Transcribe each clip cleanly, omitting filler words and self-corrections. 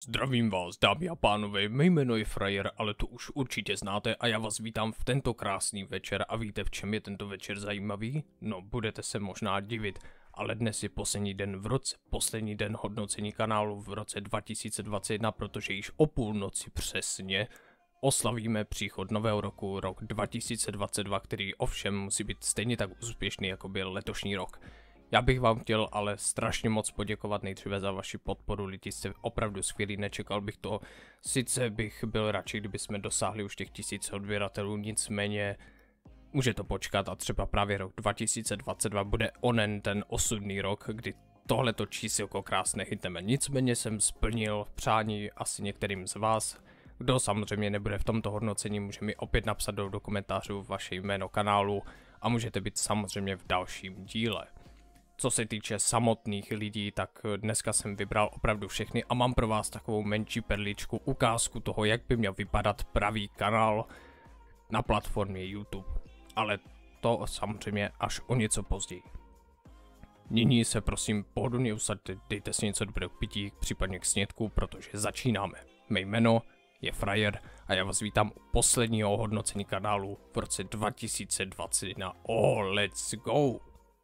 Zdravím vás, dámy a pánové, mé jméno je Frajer, ale to už určitě znáte a já vás vítám v tento krásný večer a víte, v čem je tento večer zajímavý? No, budete se možná divit, ale dnes je poslední den v roce, poslední den hodnocení kanálu v roce 2021, protože již o půlnoci přesně oslavíme příchod nového roku, rok 2022, který ovšem musí být stejně tak úspěšný, jako byl letošní rok. Já bych vám chtěl ale strašně moc poděkovat nejdříve za vaši podporu, lidi jste opravdu skvělí, nečekal bych to, sice bych byl radši, kdyby jsme dosáhli už těch 1000 odběratelů, nicméně může to počkat a třeba právě rok 2022 bude onen ten osudný rok, kdy tohleto čísilko krásné chytneme. Nicméně jsem splnil přání asi některým z vás, kdo samozřejmě nebude v tomto hodnocení, může mi opět napsat do komentářů vaše jméno kanálu a můžete být samozřejmě v dalším díle. Co se týče samotných lidí, tak dneska jsem vybral opravdu všechny a mám pro vás takovou menší perličku, ukázku toho, jak by měl vypadat pravý kanál na platformě YouTube. Ale to samozřejmě až o něco později. Nyní se prosím pohodlně usaďte, dejte si něco dobrého k pití, případně k snědku, protože začínáme. Mé jméno je Frajer a já vás vítám u posledního hodnocení kanálu v roce 2021. Let's go!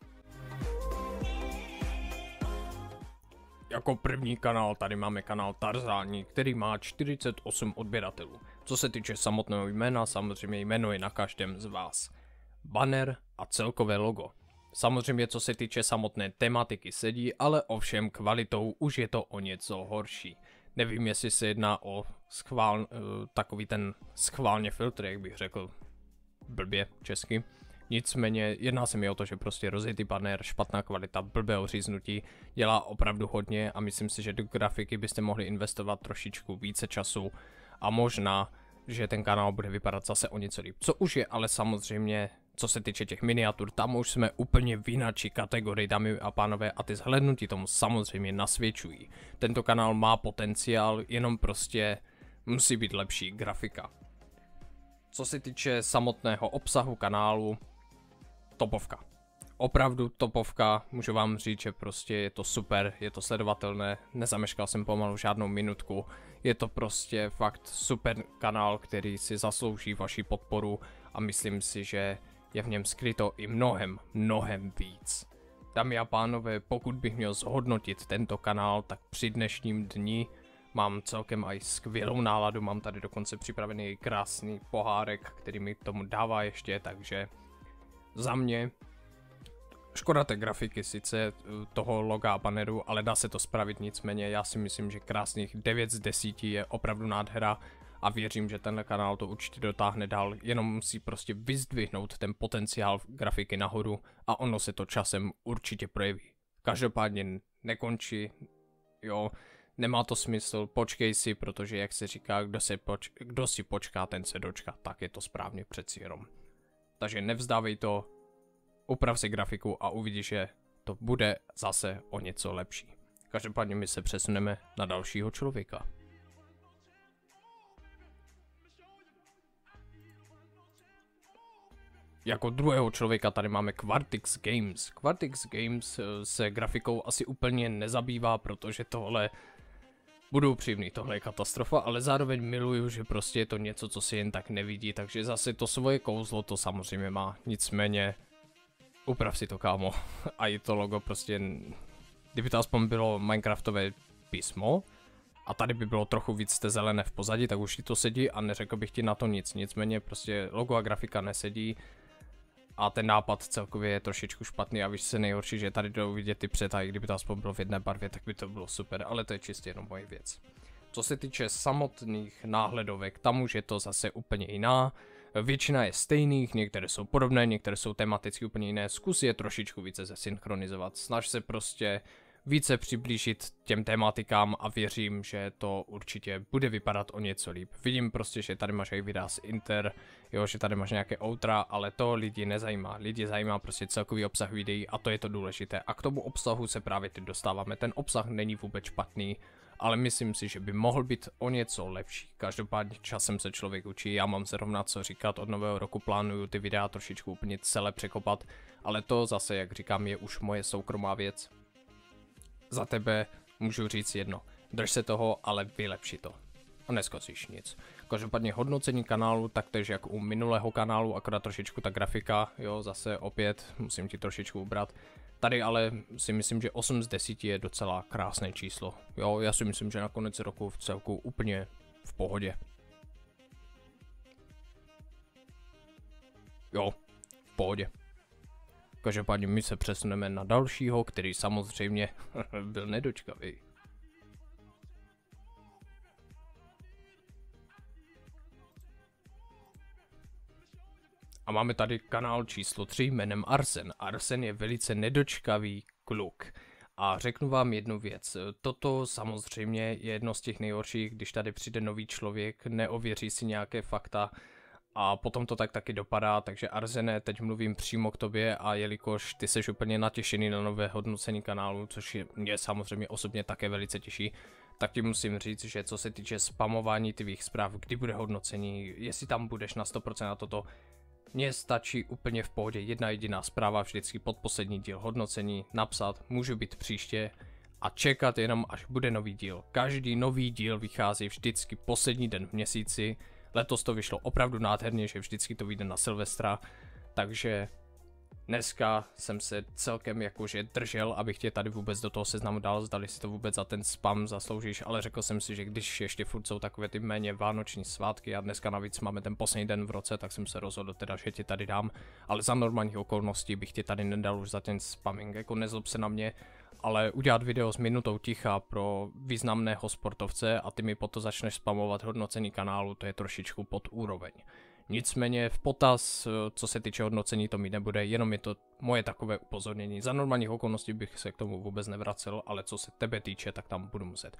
Jako první kanál tady máme kanál Tarzání, který má 48 odběratelů. Co se týče samotného jména, samozřejmě jméno je na každém z vás. Banner a celkové logo. Samozřejmě co se týče samotné tematiky sedí, ale ovšem kvalitou už je to o něco horší. Nevím, jestli se jedná o takový ten schválně filtr, jak bych řekl blbě česky. Nicméně jedná se mi o to, že prostě rozjetý banner, špatná kvalita, blbé oříznutí dělá opravdu hodně a myslím si, že do grafiky byste mohli investovat trošičku více času a možná, že ten kanál bude vypadat zase o něco líp. Co už je ale samozřejmě, co se týče těch miniatur, tam už jsme úplně v jináčí kategorii, dámy a pánové, a ty zhlédnutí tomu samozřejmě nasvědčují. Tento kanál má potenciál, jenom prostě musí být lepší grafika. Co se týče samotného obsahu kanálu, topovka. Opravdu topovka, můžu vám říct, že prostě je to super, je to sledovatelné, nezameškal jsem pomalu žádnou minutku, je to prostě fakt super kanál, který si zaslouží vaši podporu a myslím si, že je v něm skryto i mnohem víc. Dámy a pánové, pokud bych měl zhodnotit tento kanál, tak při dnešním dni mám celkem i skvělou náladu, mám tady dokonce připravený krásný pohárek, který mi k tomu dává ještě, takže za mě škoda té grafiky sice toho loga a banneru, ale dá se to spravit, nicméně já si myslím, že krásných 9 z 10 je opravdu nádhera a věřím, že tenhle kanál to určitě dotáhne dál, jenom musí prostě vyzdvihnout ten potenciál grafiky nahoru a ono se to časem určitě projeví. Každopádně nekončí, jo. Nemá to smysl, počkej si, protože jak se říká, kdo si počká, ten se dočká, tak je to správně přeci jenom. Takže nevzdávej to, uprav si grafiku a uvidíš, že to bude zase o něco lepší. Každopádně my se přesuneme na dalšího člověka. Jako druhého člověka tady máme Quartix Games. Quartix Games se grafikou asi úplně nezabývá, protože tohle, budu upřímný, tohle je katastrofa, ale zároveň miluju, že prostě je to něco, co si jen tak nevidí, takže zase to svoje kouzlo to samozřejmě má, nicméně uprav si to, kámo. A i to logo prostě, kdyby to aspoň bylo Minecraftové písmo a tady by bylo trochu víc té zelené v pozadí, tak už ti to sedí a neřekl bych ti na to nic, nicméně prostě logo a grafika nesedí. A ten nápad celkově je trošičku špatný a víš se nejhorší, že tady jdou vidět ty přetahy, kdyby to aspoň bylo v jedné barvě, tak by to bylo super, ale to je čistě jenom moje věc. Co se týče samotných náhledovek, tam už je to zase úplně jiná. Většina je stejných, některé jsou podobné, některé jsou tematicky úplně jiné, zkus je trošičku více zesynchronizovat, snaž se prostě více přiblížit těm tematikám a věřím, že to určitě bude vypadat o něco líp. Vidím prostě, že tady máš i videa z Inter, jo, že tady máš nějaké outra, ale to lidi nezajímá. Lidi zajímá prostě celkový obsah videí a to je to důležité. A k tomu obsahu se právě teď dostáváme. Ten obsah není vůbec špatný, ale myslím si, že by mohl být o něco lepší. Každopádně časem se člověk učí, já mám zrovna co říkat, od nového roku plánuju ty videa trošičku úplně celé překopat, ale to zase, jak říkám, je už moje soukromá věc. Za tebe můžu říct jedno. Drž se toho, ale vylepši to. A neskazíš nic. Každopádně hodnocení kanálu, taktéž jak u minulého kanálu, akorát trošičku ta grafika, jo, zase opět musím ti trošičku ubrat. Tady ale si myslím, že 8 z 10 je docela krásné číslo. Jo, já si myslím, že na konec roku v celku úplně v pohodě. Jo, v pohodě. Každopádně my se přesuneme na dalšího, který samozřejmě byl nedočkavý. A máme tady kanál číslo 3 jménem Arsen. Arsen je velice nedočkavý kluk. A řeknu vám jednu věc. Toto samozřejmě je jedno z těch nejhorších, když tady přijde nový člověk, neověří si nějaké fakta a potom to tak taky dopadá. Takže Arsene, teď mluvím přímo k tobě a jelikož ty seš úplně natěšený na nové hodnocení kanálu, což je mě samozřejmě osobně také velice těší, tak ti musím říct, že co se týče spamování tvých zpráv, kdy bude hodnocení, jestli tam budeš na 100% na toto, mně stačí úplně v pohodě jedna jediná zpráva vždycky pod poslední díl hodnocení napsat, můžu být příště a čekat jenom až bude nový díl. Každý nový díl vychází vždycky poslední den v měsíci, letos to vyšlo opravdu nádherně, že vždycky to vyjde na Silvestra, takže dneska jsem se celkem jakože držel, abych tě tady vůbec do toho seznamu dal, zdali si to vůbec za ten spam zasloužíš, ale řekl jsem si, že když ještě furt jsou takové ty méně vánoční svátky a dneska navíc máme ten poslední den v roce, tak jsem se rozhodl teda, že tě tady dám, ale za normálních okolností bych tě tady nedal už za ten spamming, jako nezlob se na mě, ale udělat video s minutou ticha pro významného sportovce a ty mi potom začneš spamovat hodnocení kanálu, to je trošičku pod úroveň. Nicméně v potaz, co se týče hodnocení, to mi nebude, jenom je to moje takové upozornění. Za normálních okolností bych se k tomu vůbec nevracel, ale co se tebe týče, tak tam budu muset.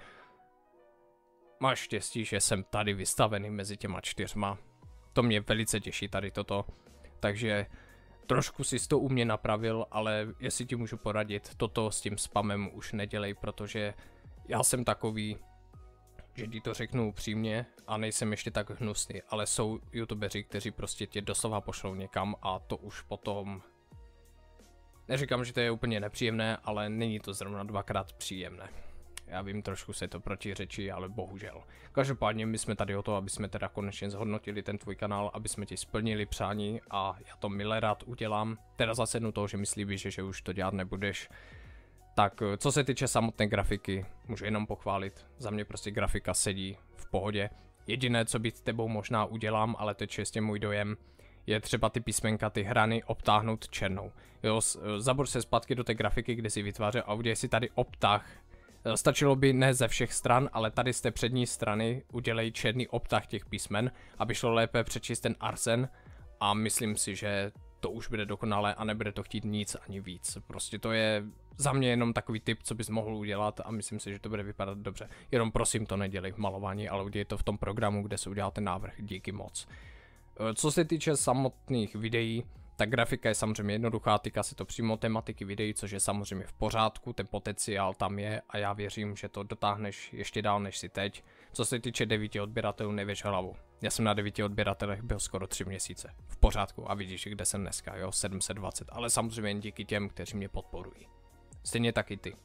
Máš štěstí, že jsem tady vystavený mezi těma 4. To mě velice těší tady toto. Takže trošku si to u mě napravil, ale jestli ti můžu poradit, toto s tím spamem už nedělej, protože já jsem takový, že ti to řeknu upřímně a nejsem ještě tak hnusný, ale jsou youtubeři, kteří prostě tě doslova pošlou někam a to už potom, neříkám, že to je úplně nepříjemné, ale není to zrovna 2krát příjemné. Já vím, trošku se to protiřečí, ale bohužel. Každopádně my jsme tady o to, aby jsme teda konečně zhodnotili ten tvůj kanál, aby jsme ti splnili přání a já to milé rád udělám. Teda zasednu toho, že mi slíbíš, že už to dělat nebudeš. Tak co se týče samotné grafiky, můžu jenom pochválit, za mě prostě grafika sedí v pohodě. Jediné, co být tebou možná udělám, ale to je čistě můj dojem, je třeba ty písmenka, ty hrany obtáhnout černou. Jo, zabor se zpátky do té grafiky, kde si vytváře a udělej si tady obtah. Stačilo by ne ze všech stran, ale tady z té přední strany udělej černý obtah těch písmen, aby šlo lépe přečíst ten Arsen a myslím si, že to už bude dokonalé a nebude to chtít nic ani víc. Prostě to je za mě jenom takový tip, co bys mohl udělat a myslím si, že to bude vypadat dobře. Jenom prosím to nedělej v malování, ale udělej to v tom programu, kde se udělal ten návrh. Díky moc. Co se týče samotných videí, ta grafika je samozřejmě jednoduchá, týká se to přímo tematiky videí, což je samozřejmě v pořádku, ten potenciál tam je a já věřím, že to dotáhneš ještě dál než si teď. Co se týče 9 odběratelů, nevěř hlavu. Já jsem na 9 odběratelech byl skoro 3 měsíce. V pořádku a vidíš, kde jsem dneska, jo, 720, ale samozřejmě jen díky těm, kteří mě podporují. Stejně taky ty.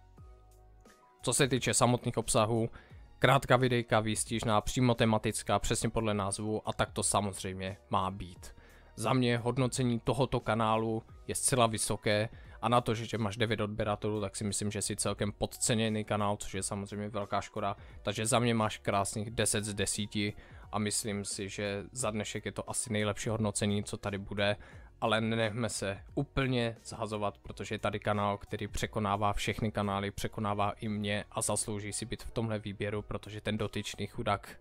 Co se týče samotných obsahů, krátká videjka, výstižná, přímo tematická, přesně podle názvu a tak to samozřejmě má být. Za mě hodnocení tohoto kanálu je zcela vysoké a na to, že máš 9 odběratelů, tak si myslím, že jsi celkem podceněný kanál, což je samozřejmě velká škoda. Takže za mě máš krásných 10 z 10 a myslím si, že za dnešek je to asi nejlepší hodnocení, co tady bude. Ale nenechme se úplně zhazovat, protože je tady kanál, který překonává všechny kanály, překonává i mě a zaslouží si být v tomhle výběru, protože ten dotyčný chudák,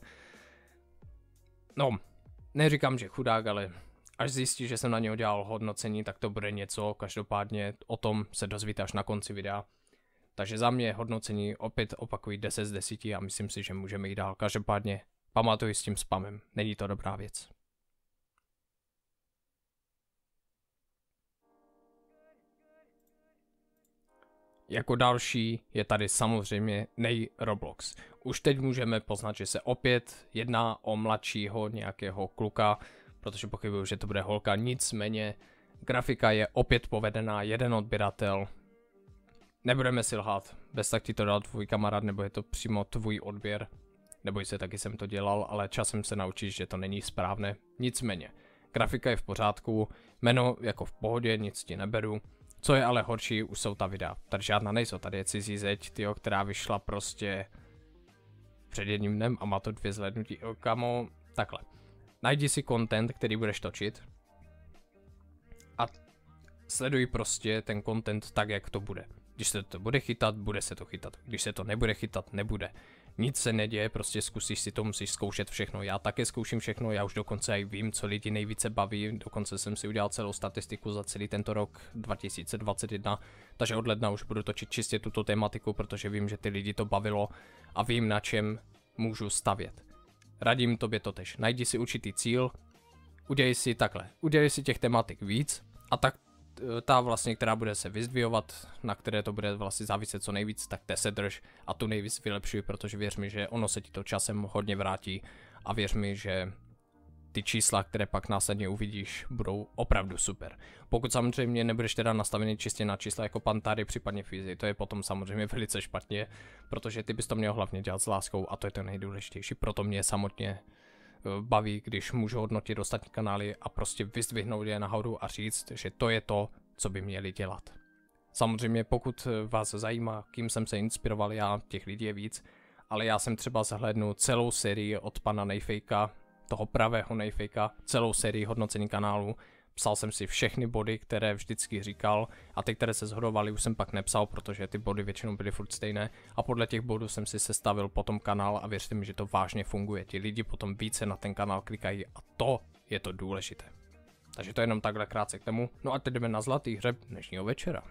no, neříkám, že chudák, ale až zjistí, že jsem na něho dělal hodnocení, tak to bude něco, každopádně o tom se dozvíte až na konci videa. Takže za mě hodnocení opět opakují 10 z 10 a myslím si, že můžeme jít dál. Každopádně pamatuj s tím spamem, není to dobrá věc. Jako další je tady samozřejmě Roblox. Už teď můžeme poznat, že se opět jedná o mladšího nějakého kluka, protože pochybuju, že to bude holka, nicméně grafika je opět povedená, jeden odběratel. Nebudeme si lhát, bez tak ti to dal tvůj kamarád, nebo je to přímo tvůj odběr. Neboj se, taky jsem to dělal, ale časem se naučíš, že to není správné. Nicméně, grafika je v pořádku, jméno jako v pohodě, nic ti neberu. Co je ale horší, už jsou ta videa. Tady žádná nejsou, tady je cizí zeď, tyjo, která vyšla prostě před jedním dnem a má to 2 zhlédnutí. Kamo, takhle. Najdi si content, který budeš točit a sleduj prostě ten content tak, jak to bude. Když se to bude chytat, bude se to chytat. Když se to nebude chytat, nebude. Nic se neděje, prostě zkusíš si to, musíš zkoušet všechno. Já také zkouším všechno, já už dokonce i vím, co lidi nejvíce baví. Dokonce jsem si udělal celou statistiku za celý tento rok 2021. Takže od ledna už budu točit čistě tuto tematiku, protože vím, že ty lidi to bavilo a vím, na čem můžu stavět. Radím tobě totež. Najdi si určitý cíl, udělej si takhle. Udělej si těch tematik víc a tak ta vlastně, která bude se vyzdvihovat, na které to bude vlastně záviset co nejvíc, tak té se drž a tu nejvíc vylepšuj, protože věř mi, že ono se ti to časem hodně vrátí a věř mi, že ty čísla, které pak následně uvidíš, budou opravdu super. Pokud samozřejmě nebudeš teda nastavený čistě na čísla jako Pantary, případně Fizy, to je potom samozřejmě velice špatně, protože ty bys to měl hlavně dělat s láskou a to je to nejdůležitější, proto mě samotně baví, když můžu hodnotit ostatní kanály a prostě vyzdvihnout je nahoru a říct, že to je to, co by měli dělat. Samozřejmě pokud vás zajímá, kým jsem se inspiroval já, těch lidí je víc, ale já jsem třeba zahlédnul celou sérii od pana Nejfejka, toho pravého Nejfejka, celou sérii hodnocení kanálu. Psal jsem si všechny body, které vždycky říkal a ty, které se shodovaly, už jsem pak nepsal, protože ty body většinou byly furt stejné a podle těch bodů jsem si sestavil potom kanál a věřte mi, že to vážně funguje. Ti lidi potom více na ten kanál klikají a to je to důležité. Takže to je jenom takhle krátce k tomu. No a teď jdeme na zlatý hřeb dnešního večera.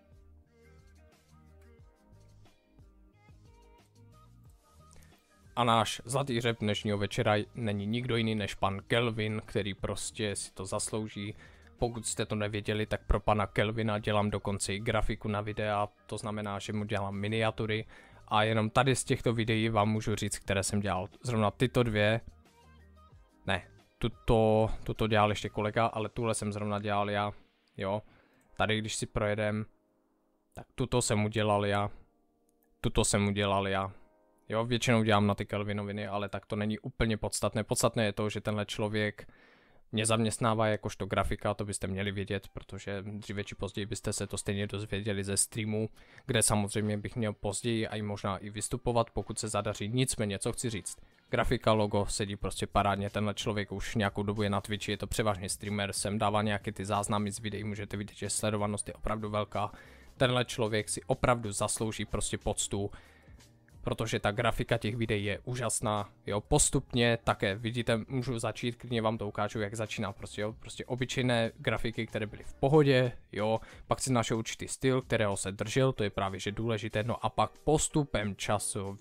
A náš zlatý hřeb dnešního večera není nikdo jiný než pan Kelvin, který prostě si to zaslouží. Pokud jste to nevěděli, tak pro pana Kelvina dělám dokonce i grafiku na videa, to znamená, že mu dělám miniatury. A jenom tady z těchto videí vám můžu říct, které jsem dělal. Zrovna tyto dvě, ne, tuto dělal ještě kolega, ale tuhle jsem zrovna dělal já, jo. Tady když si projedem, tak tuto jsem udělal já, tuto jsem udělal já. Jo, většinou dělám na ty Kelvinoviny, ale tak to není úplně podstatné. Podstatné je to, že tenhle člověk mě zaměstnává jakožto grafika, to byste měli vědět, protože dříve či později byste se to stejně dozvěděli ze streamu, kde samozřejmě bych měl později a i možná i vystupovat, pokud se zadaří. Nicméně, co chci říct, grafika, logo sedí prostě parádně, tenhle člověk už nějakou dobu je na Twitchi, je to převážně streamer, sem dává nějaké ty záznamy z videí, můžete vidět, že sledovanost je opravdu velká. Tenhle člověk si opravdu zaslouží prostě poctu, protože ta grafika těch videí je úžasná, jo, postupně také, vidíte, můžu začít, klidně vám to ukážu, jak začíná, prostě, jo, prostě obyčejné grafiky, které byly v pohodě, jo, pak si našel určitý styl, kterého se držel, to je právě, že důležité, no a pak postupem času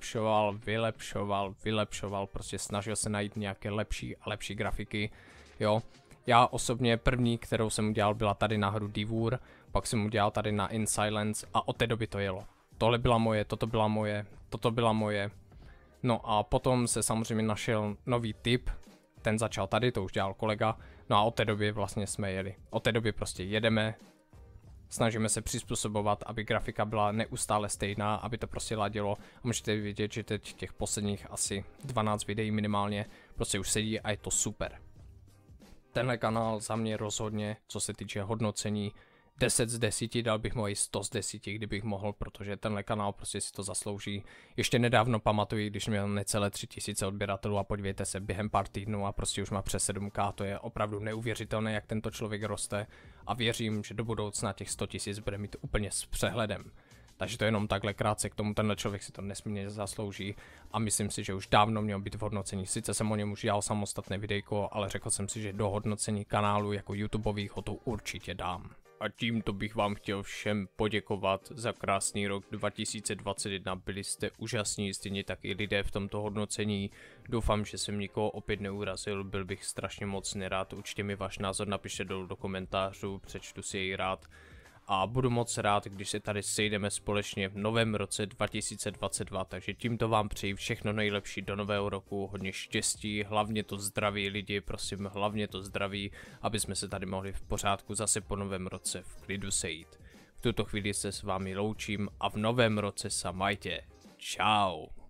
vylepšoval, prostě snažil se najít nějaké lepší a lepší grafiky, jo. Já osobně první, kterou jsem udělal, byla tady na hru Divur, pak jsem udělal tady na In Silence a od té doby to jelo. Tohle byla moje, toto byla moje. No a potom se samozřejmě našel nový typ, ten začal tady, to už dělal kolega. No a od té doby vlastně jsme jeli. Od té doby prostě jedeme, snažíme se přizpůsobovat, aby grafika byla neustále stejná, aby to prostě ladilo. A můžete vidět, že teď těch posledních asi 12 videí minimálně prostě už sedí a je to super. Tenhle kanál za mě rozhodně, co se týče hodnocení, 10 z 10, dal bych mu i 100 z 10, kdybych mohl, protože tenhle kanál prostě si to zaslouží. Ještě nedávno pamatuji, když měl necelé 3000 odběratelů a podívejte se, během pár týdnů a prostě už má přes 7K, to je opravdu neuvěřitelné, jak tento člověk roste a věřím, že do budoucna těch 100 000 bude mít úplně s přehledem. Takže to je jenom takhle krátce k tomu, tenhle člověk si to nesmírně zaslouží a myslím si, že už dávno měl být v hodnocení. Sice jsem o něm už dělal samostatné videjko, ale řekl jsem si, že do hodnocení kanálu jako YouTubeových ho to určitě dám. A tímto bych vám chtěl všem poděkovat za krásný rok 2021, byli jste úžasní, stejně tak i lidé v tomto hodnocení. Doufám, že jsem nikoho opět neurazil, byl bych strašně moc nerad, určitě mi váš názor napište dolů do komentářů, přečtu si jej rád. A budu moc rád, když se tady sejdeme společně v novém roce 2022, takže tímto vám přeji všechno nejlepší do nového roku, hodně štěstí, hlavně to zdraví lidi, prosím, hlavně to zdraví, aby jsme se tady mohli v pořádku zase po novém roce v klidu sejít. V tuto chvíli se s vámi loučím a v novém roce sa majte. Čau.